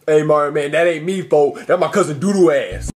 Hey, Mario, man, that ain't me, folk. That's my cousin Doodoo ass.